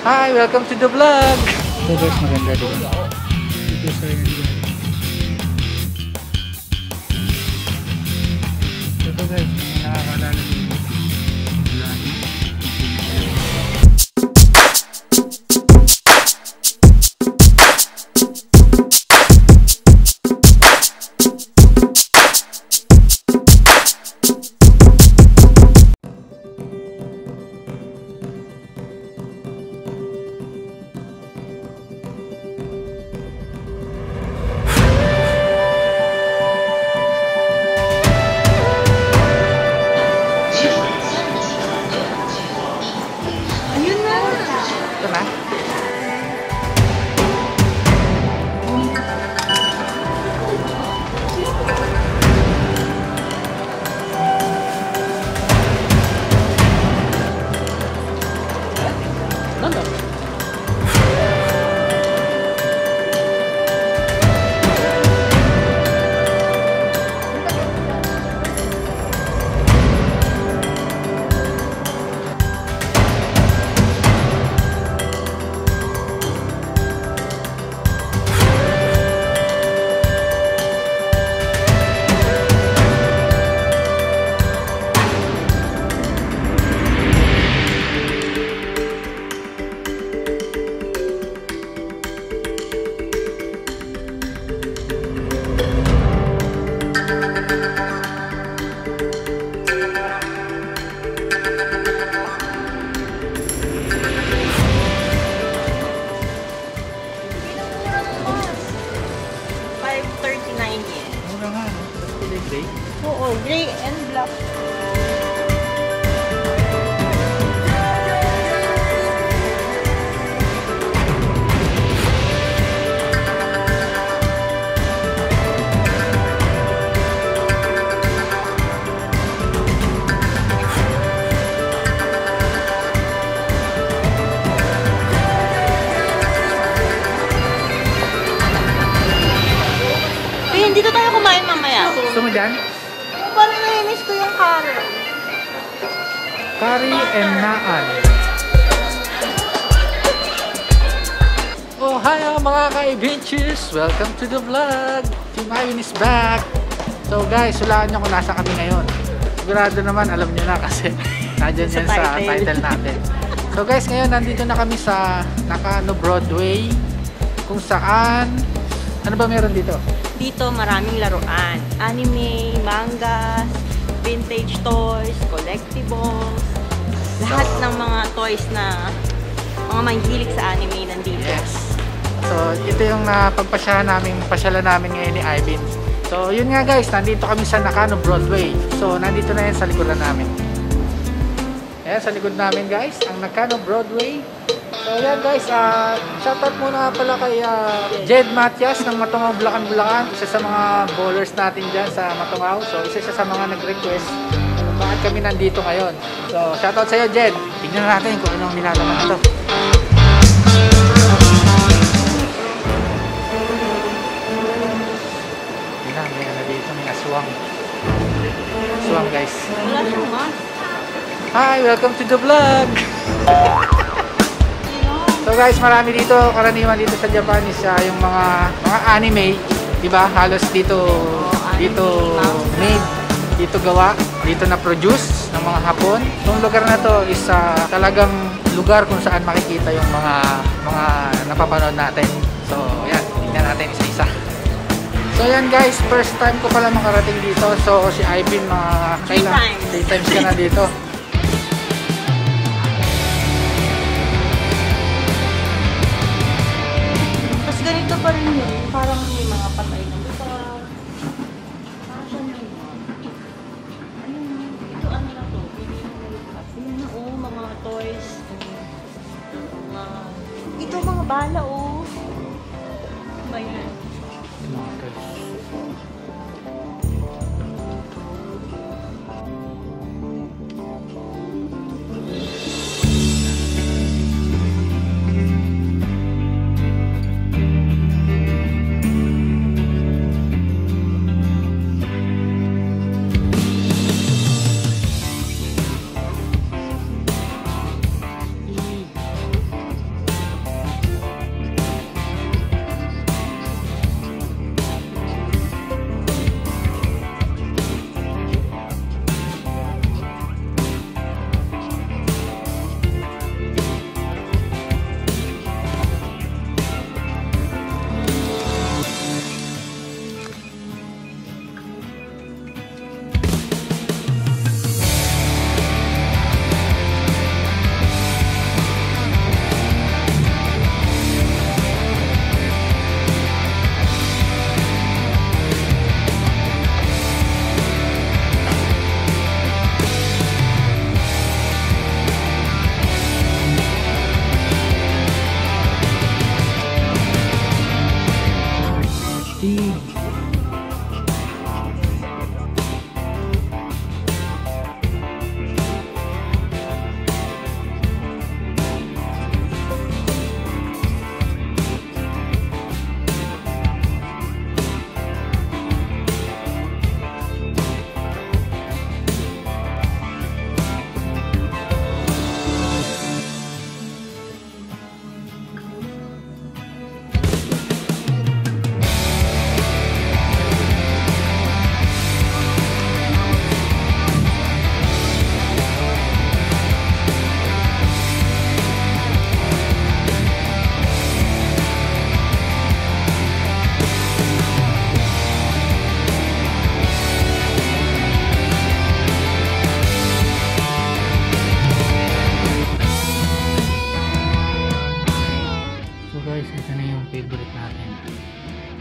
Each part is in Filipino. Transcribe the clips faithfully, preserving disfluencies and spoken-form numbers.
Hi! Welcome to the vlog! Ito guys, maganda dito. Dito sa yan guys. Ito guys, nakakalala dito. Oo, gray and black. Eh, dito tayo kumain mamaya. Gusto mo dyan? Parang nainis ko yung curry. Curry and naan. Oh, hi mga ka-adventures! Welcome to the vlog! Team Iwin is back! So guys, hulaan nyo kung nasa kami ngayon. Sigurado naman, alam nyo na kasi nandiyan yan sa title. title natin. So guys, ngayon nandito na kami sa Nakano Broadway, kung saan, ano ba meron dito? Dito maraming laruan. Anime, mangas, vintage toys, collectibles. Lahat so, ng mga toys na mga mahilig sa anime nandito. Yes. So, ito yung napagpasyahan namin, pasyalan namin ngayon ni Ivan. So, yun nga guys, nandito kami sa Nakano Broadway. So, nandito na yan sa likuran namin. Ayan, sa likod namin guys, ang Nakano Broadway. So yan guys, uh, shoutout muna pala kay uh, Jed Matias ng Matungaw, Bulacan, Bulacan. Isa sa mga bowlers natin dyan sa Matungaw. So isa siya sa mga nag-request kung bakit kami nandito ngayon. So shoutout sa iyo Jed. Tignan natin kung anong nilalaman ito. Tignan, may ano dito, may aswang. Aswang guys. Wala siyang mask. Hi, welcome to the vlog! So guys, marami dito, karaniwan dito sa Japan is uh, yung mga mga anime, 'di ba? Halos dito oh, dito made, dito gawa, dito na produce ng mga Hapon. Yung lugar na to is uh, talagang lugar kung saan makikita yung mga mga napapanood natin. So, ayan, tingnan natin isa-isa. So, ayan guys, first time ko pala makarating dito. So, si Ivan mga kailan three times ka na dito. Ganito pa rin yun. Parang may mga patay na lupa. Parang siya may mga. Ayun. Ito ano na to? Ayun na oh, mga toys. Mga... Ito mga bala oh. Ba yan? Mga toys.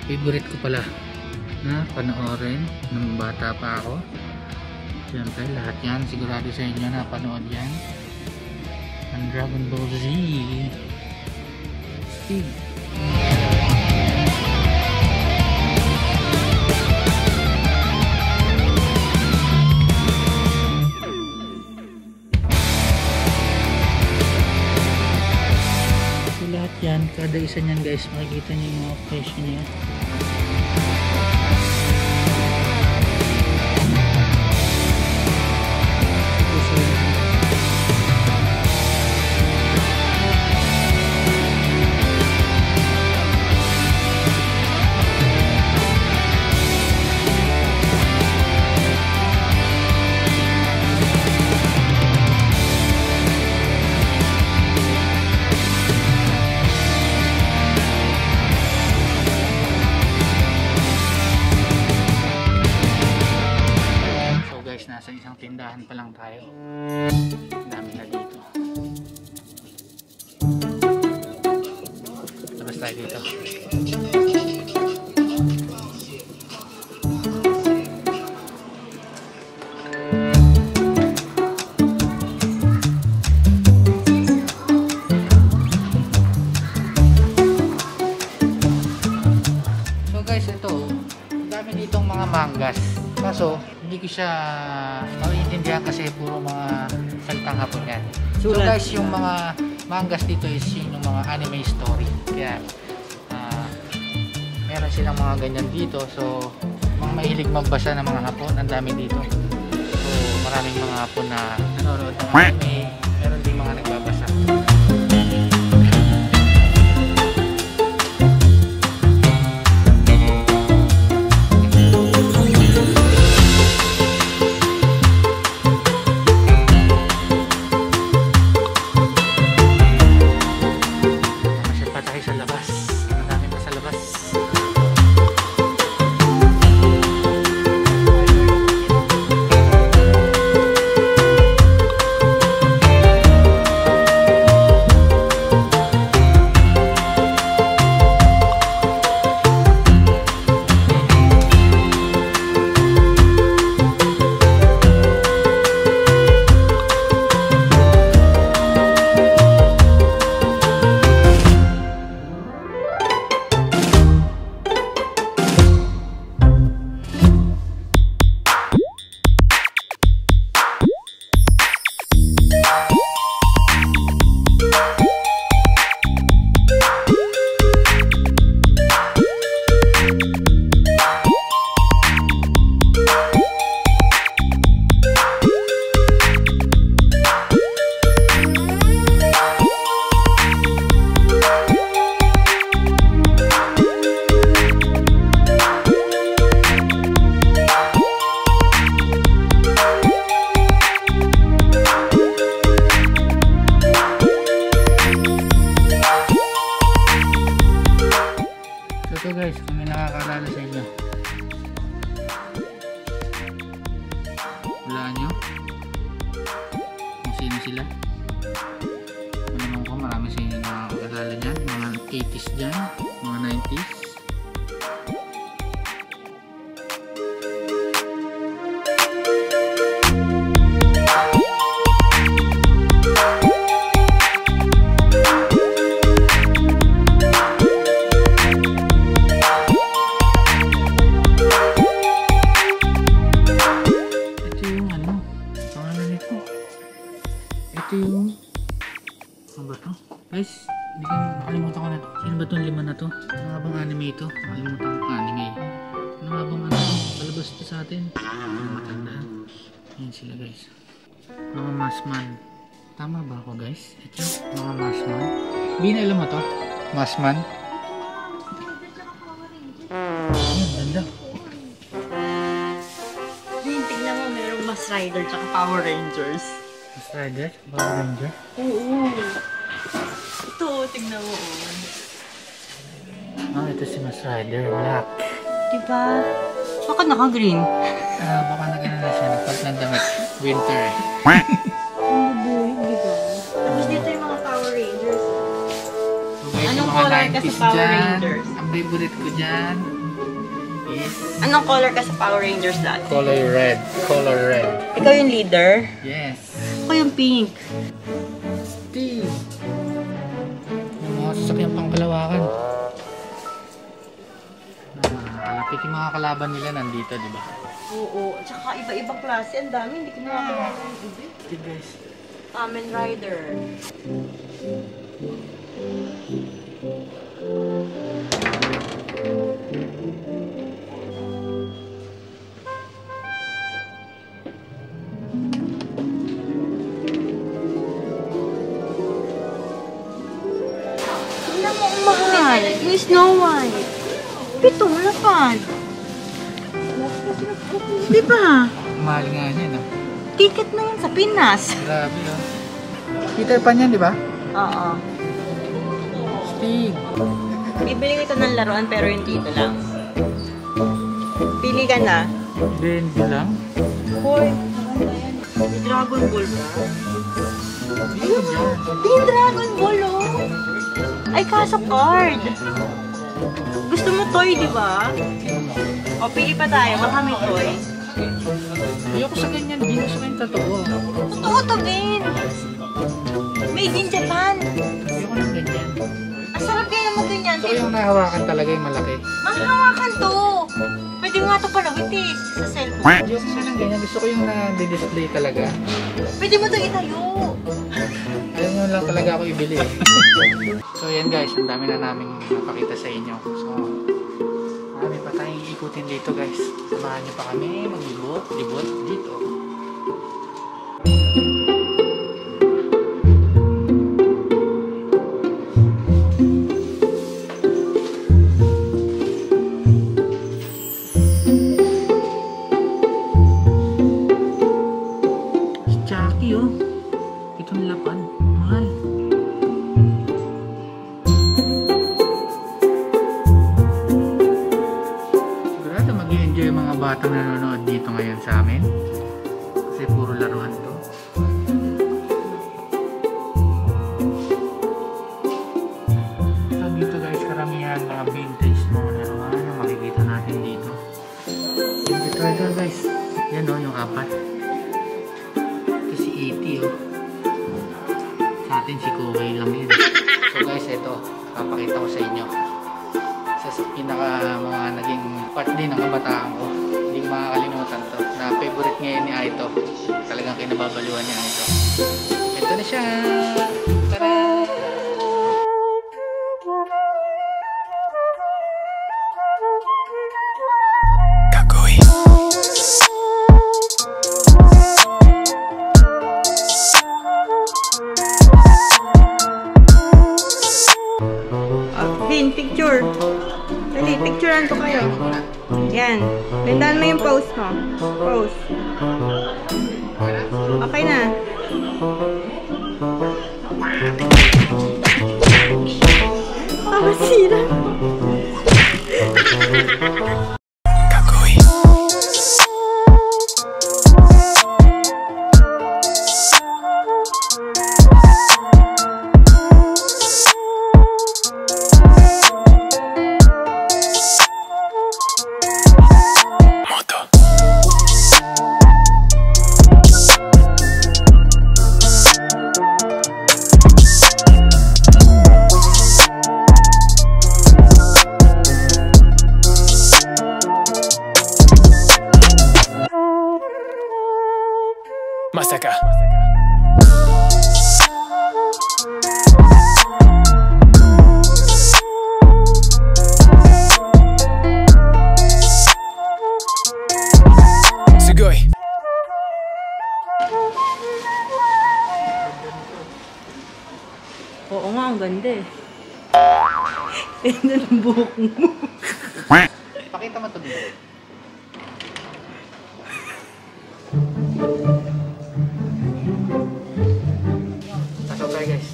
favorite ko pala na panoorin nung bata pa ako. Siyempre lahat yan sigurado sa inyo na panood yan. Ang Dragon Ball Z. Speed. So lahat yan, kada isa niyan guys, makikita niyo yung mga presyo niya. Nasa isang tindahan pa lang tayo. Ang dami na dito. Labas tayo dito. So guys, ito ang dami ditong mga mangas. Kaso hindi ko siya maiintindihan kasi puro mga salitang Hapon yan. So guys, yung mga mangas dito is yung mga anime story. Kaya uh, meron silang mga ganyan dito. So mga mahilig magbasa ng mga Hapon, ang dami dito. So maraming mga Hapon na nanonood ng anime. Meron din mga nagbabasa. So guys, kung may nakakaalala sa inyo, hulaan nyo kung sino sila. Alam ko marami sa inyo nakakaalala dyan, mga eighties dyan, mga nineties. Ito yung ano ba to? Guys, hindi ko nakalimutan ko na to. Sino ba itong lima na to? Ano nga bang anime ito? Nakalimutan ko anime. Ano nga bang ano? Palabas ito sa atin. Matandaan. Ayan sila guys. Mga Masman. Tama ba ako guys? Ito mga Masman. Bina, alam mo to? Masman. Ayan, ganda. Tignan mo, merong Mas Rider tsaka Power Rangers. Mas Rider? Power Ranger? Oo. Ito, tignan mo. Ah, ito si Mas Rider. Black. Diba? Bakit naka-green? Ah, baka nag-ano na siya. Nagpalit ng damit. Winter eh. Ang buhay, diba? Tapos dito yung mga Power Rangers. So guys, Anong yung mga color ka sa nineties Power dyan, Rangers? ang favorite ko dyan, is... Anong color ka sa Power Rangers dati? Color red. Color red. Ikaw yung leader? Yes. Ako yung pink. Steve. Yung mga sasakyan pang kalawakan. Kalapit yung mga kalaban nila nandito, di ba? Oo. At saka iba-ibang klase. Ang dami. Hindi ko nakakilala yung iba. Okay guys. Kamen Rider. Tingnan mo ang mahal. Yung Snow White. Pitong lapad. Di ba? Mahal nga niya, no? Ticket na yan sa Pinas. Grabe, oh. Peter Pan yan, di ba? Oo. Steve. Bibili kita ng laruan pero hindi dito lang. Pili ka na. Hindi, hindi lang. Hoy, may Dragon Ball ba? Hindi ko dyan. Yung Dragon Ball, oh. Ay, kaso card. Gusto mo toy, di ba? O, pili pa tayo. Baka may toy. Ayoko sa ganyan. Hindi ko sa ganyan totoo. Totoo to, Ben. Made in Japan. Ayoko ng ganyan. Ang sarap kaya mo ganyan. Gusto ko yung nahawakan talaga yung malaki. Manghawakan to. Pwede mo nga ito palawit eh, sa cellphone. Ayoko nga ng ganyan. Gusto ko yung na-display talaga. Pwede mo ito itayo. Ayun yun lang talaga ako ibili. So yan guys, ang dami na namin napakita sa inyo. So, marami pa tayong ikutin dito guys. Samahan nyo pa kami maglibot, libot dito. Si Jackie oh. Itong lapad. Mahal. Sigurado mag-i-enjoy yung mga batang nanonood dito ngayon sa amin. Kasi puro laruan to. So dito guys, karamihan mga vintage mga laruan yung makikita natin dito. Dito ito guys. Yan o, yung apat. Ito si eighty oh. Sa atin si Kuway lang yun. So guys, ito, papakita ko sa inyo. Isa sa pinaka mga naging part din ng kabataan ko. Hindi ko makakalimutan to. Na favorite ngayon ni Aito. Talagang kinababaliwan niya Aito. Ito na siya! Tara! Vin, picture. Dali, picturean ko kayo. Yan. Gandaan mo yung pose mo. Pose. Okay na. Ah, sira. Masaka. Sugoi. Oo nga, ang ganda eh. Ganda ng buhok mo. Pakita mo ito dito. Pasok tayo guys.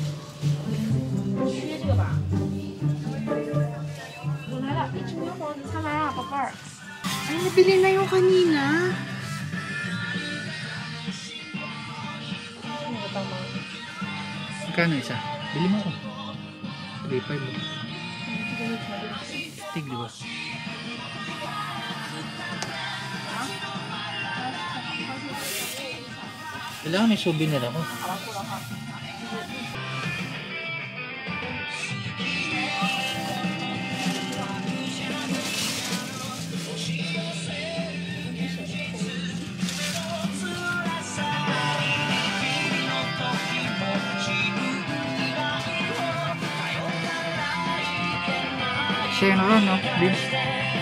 Ay, nabili na yung kanina. Magkano isa? Bili mo ako. three five. Tig, di ba? Kailangan may souvenir ako. Shenron, no? Vince.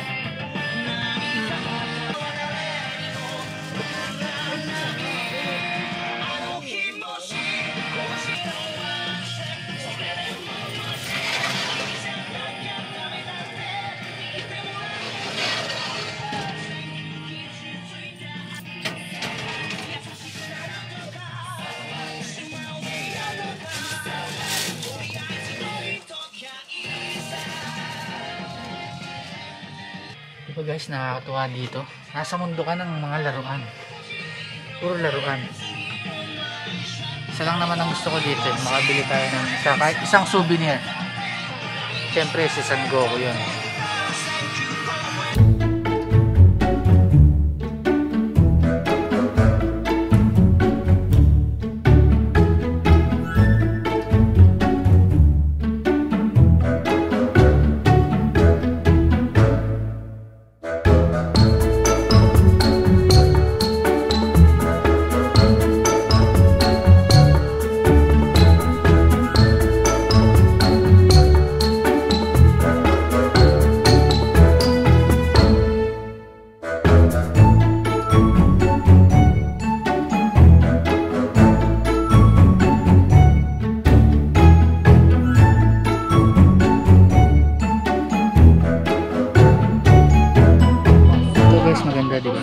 Diba guys, nakakatuwa dito. Nasa mundo ka ng mga laruan. Puro laruan. Isa lang naman ang gusto ko dito. Makabili tayo ng isa, kahit isang souvenir. Siyempre si San Goku yun. Maganda, di ba?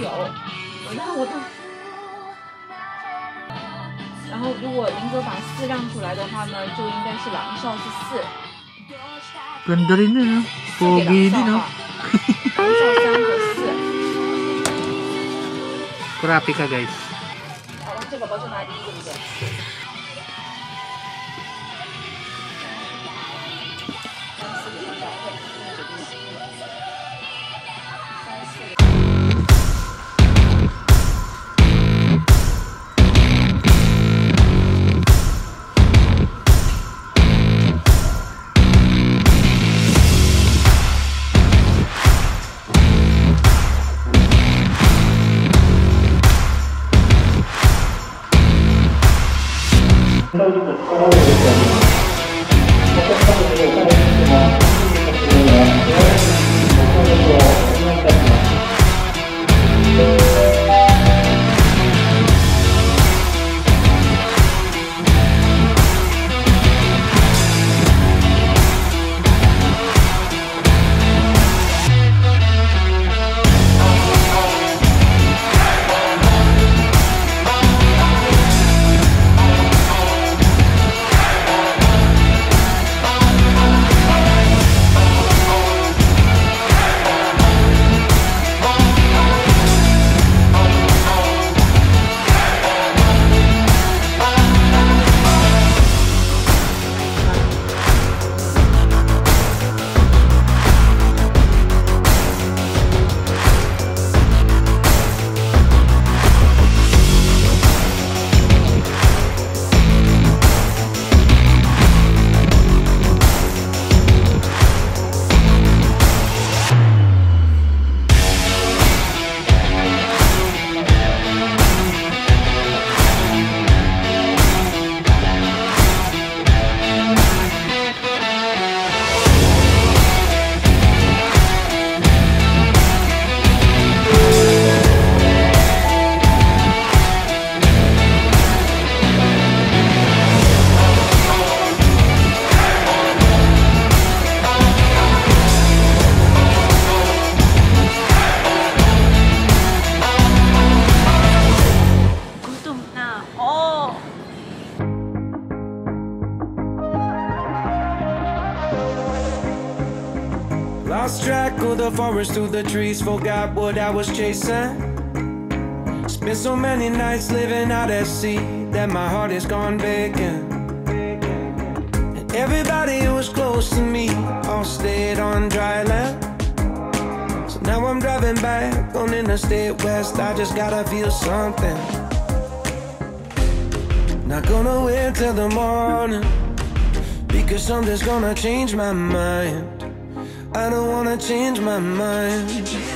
然后如果林哥把四亮出来的话呢，就应该是狼少是四。 Ganda rin yun, no? 给 Pogi 狼 din, 少 no? 哈，狼少三和四。 Kurapi ka, guys. 好，这宝宝就拿第一个，对不对？ Lost track of the forest through the trees, forgot what I was chasing. Spent so many nights living out at sea that my heart is gone vacant. And everybody who was close to me all stayed on dry land. So now I'm driving back on Interstate West, I just gotta feel something. Not gonna wait till the morning, because something's gonna change my mind. I don't wanna change my mind.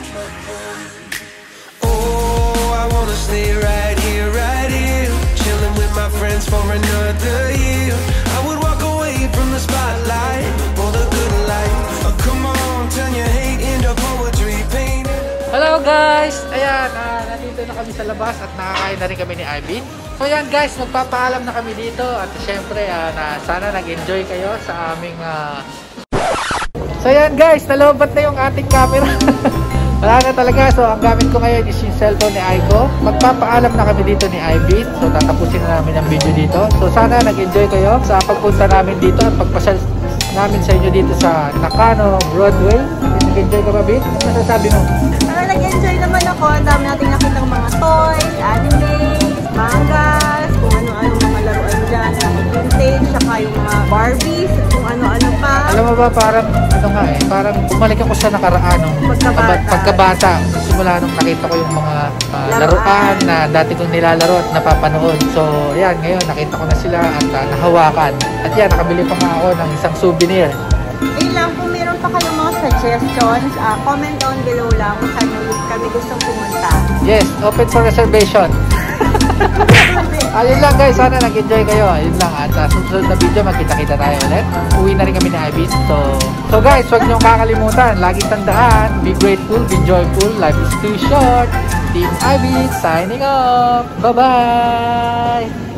Oh, I wanna stay right here, right here, chilling with my friends for another year. I would walk away from the spotlight for the good life. Oh, come on, turn your hate into poetry, paint it. Hello guys! Ayan, uh, nandito na kami sa labas at nakakain na rin kami ni Ivin. So ayan guys, magpapaalam na kami dito at syempre uh, na sana nag-enjoy kayo sa aming uh... So ayan guys, nalobat na yung ating camera. Wala na talaga, so ang gamit ko ngayon is yung cellphone ni Aiko. Magpapaalam na kami dito ni Ivin, so tatapusin na namin ang video dito. So sana nag-enjoy kayo sa pagpunta namin dito at pagpasyal namin sa inyo dito sa Nakano Broadway. Nag-enjoy ka ba, Bin? Ano masasabi mo? Ah, nag-enjoy naman ako. Ang dami natin nakitang mga toys, anime, mangas, kung ano-ano mga laruan dyan, mga vintage, saka yung mga Barbies, kung ano-ano pa. Alam mo ba, parang ano nga eh, parang bumalik ako sa nakaraan nung Pagkabata. pagkabata. Simula nung nakita ko yung mga uh, laruan na dati kong nilalaro at napapanood. So, yan, ngayon nakita ko na sila at uh, nahawakan. At yan, nakabili pa nga ako ng isang souvenir. Ayun lang, kung meron pa kayong mga suggestions, uh, comment down below lang kung saan kami gustong pumunta. Yes, open for reservation. Ayun lang guys, sana nag-enjoy kayo. Ayun lang, at uh, susunod na video magkita-kita tayo ulit. Uwi na rin kami ni Ivin. So, so guys, huwag niyong kakalimutan. Lagi tandaan, be grateful, be joyful. Life is too short. Team Ivin signing off. Bye-bye!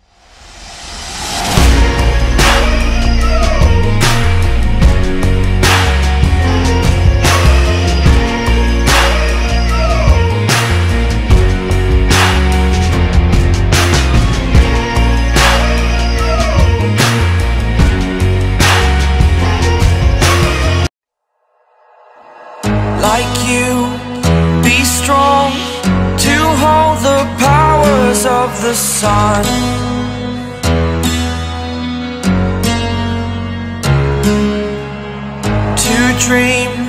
Like you, be strong to hold the powers of the sun. To dream